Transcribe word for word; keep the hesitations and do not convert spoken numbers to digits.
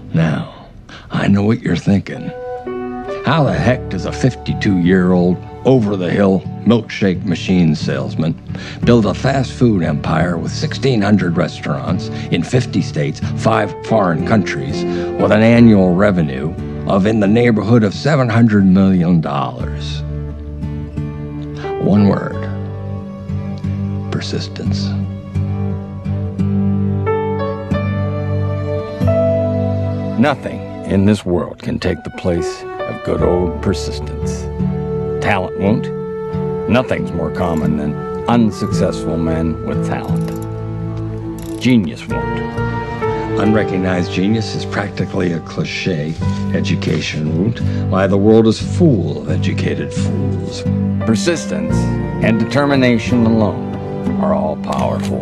Now, I know what you're thinking. How the heck does a fifty-two-year-old, over-the-hill milkshake machine salesman build a fast food empire with sixteen hundred restaurants in fifty states, five foreign countries, with an annual revenue of in the neighborhood of seven hundred million dollars? One word: persistence. Nothing in this world can take the place of good old persistence. Talent won't. Nothing's more common than unsuccessful men with talent. Genius won't. Unrecognized genius is practically a cliche. Education won't. Why, the world is full of educated fools. Persistence and determination alone are all powerful.